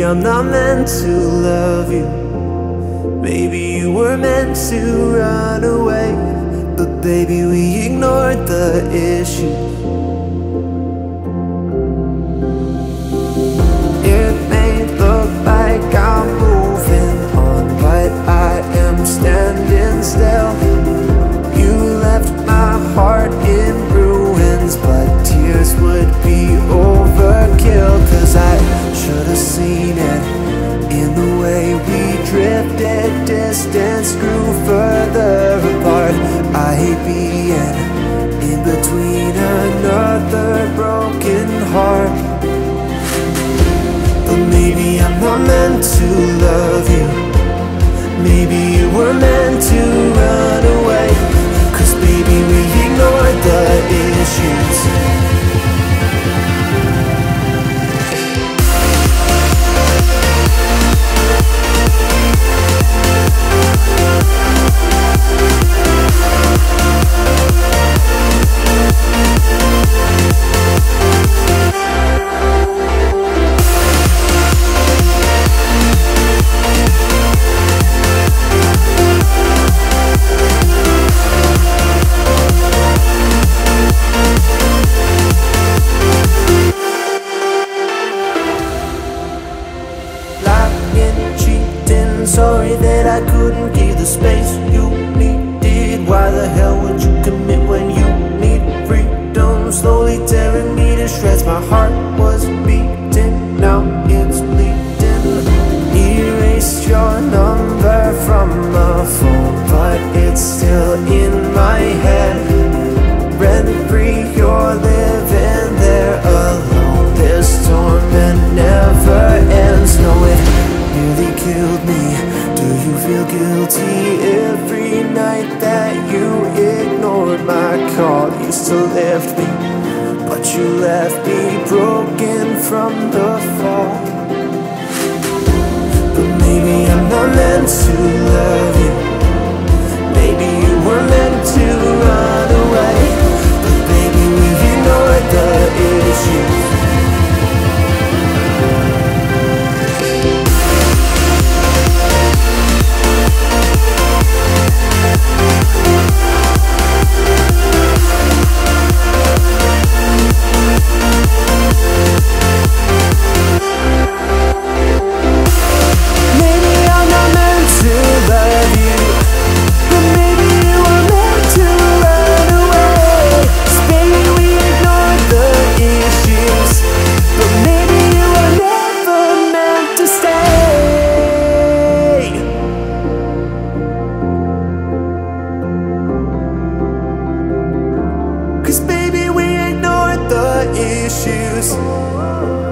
I'm not meant to love you. Maybe you were meant to run away, but baby, we ignored the issue. It may look like I'm moving on, but I am standing still. You left my heart in ruins, but tears would be overkill. 'Cause I should have seen it in the way we drifted, distance grew further apart. I hate being in between another broken heart. But maybe I'm not meant to love you. Maybe you were meant to run away, 'cause baby, we ignored the issues. Sorry that I couldn't give the space you needed. Why the hell would you commit when you need freedom? Slowly tearing me to shreds. My heart was beating, now it's bleeding. Erased your number from my phone, but it's still in my head. Rent free, you're living there alone. This torment never ends. No, it nearly killed me. Do you feel guilty every night that you ignored my call? You still left me, but you left me broken from the fall. But maybe I'm not meant to love you. Maybe you were meant to run away, but baby, we ignored the issues. Issues.